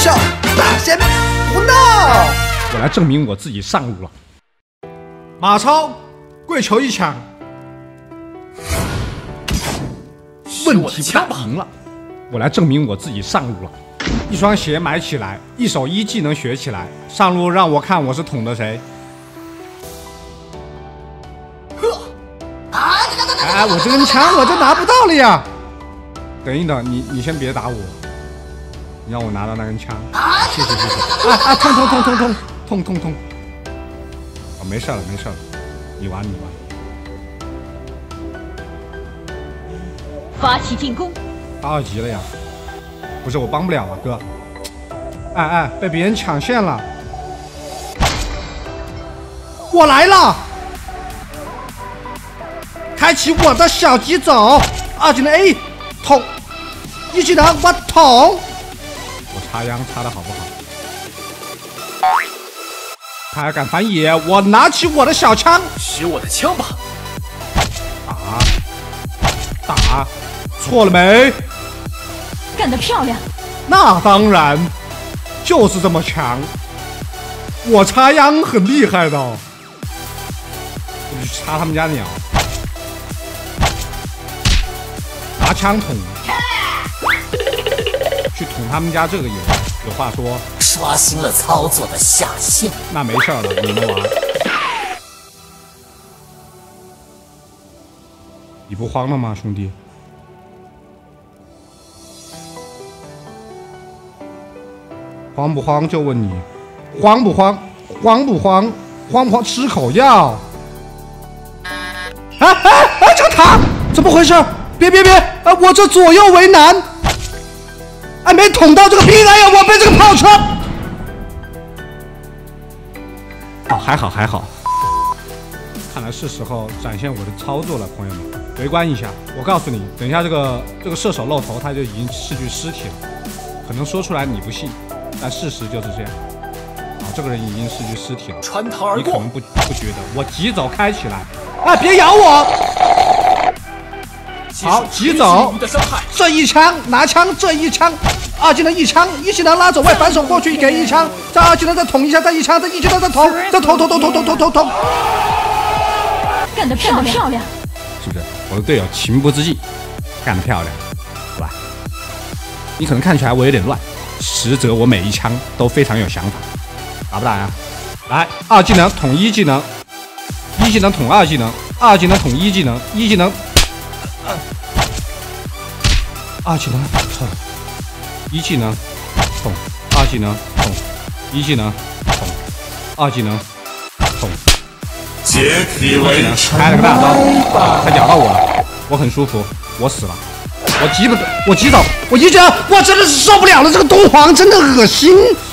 笑，大仙不闹。 我来证明我自己上路了。 马超，跪求一枪。 问题不大，赢了。我来证明我自己上路了。一双鞋买起来，一手一技能学起来，上路让我看我是捅的谁。哎，我这根枪我就拿不到了呀！等一等，你先别打我，你让我拿到那根枪。谢谢。痛！哦，没事了，你玩。 发起进攻。 他2级了呀！不是我帮不了啊，哥。哎，被别人抢线了。我来了，开启我的小疾走，2技能 A 捅，1技能我捅。我插秧插的好不好？他还敢反野，我拿起我的小枪， 学我的枪吧。 打，错了没？ 干得漂亮！ 那当然，就是这么强。我插秧很厉害的，我就去插他们家鸟，拿枪捅，去捅他们家这个有话说， 刷新了操作的下限。 那没事了，你们玩。你不慌了吗，兄弟？慌不慌就问你，慌不慌？慌不慌？慌不慌？吃口药。这个塔怎么回事？别！我这左右为难。没捅到这个屁！哎呀，我被这个炮车。哦，还好。看来是时候展现我的操作了，朋友们，围观一下。我告诉你，等一下这个射手露头，他就已经是具尸体了。可能说出来你不信，但事实就是这样。这个人已经是具尸体了， 穿堂而过。 你可能不觉得。我急走开起来，别咬我！好，急走。这一枪拿枪，这一枪，2技能1枪，1技能拉走外反手过去给1枪，再2技能再捅一下，再1枪，再1技能再捅，再捅。 干得漂亮！ 是不是？我的队友情不自禁，干得漂亮，好吧？你可能看起来我有点乱，实则我每一枪都非常有想法。打不打呀？来，2技能捅1技能，1技能捅2技能，2技能捅1技能，1技能，2技能捅，1技能捅，2技能捅，1技能捅，2技能捅。 解体为尘开了个大招，他咬到我了，我很舒服，我死了，我急走，我1技能，我真的是受不了了，这个东皇真的恶心。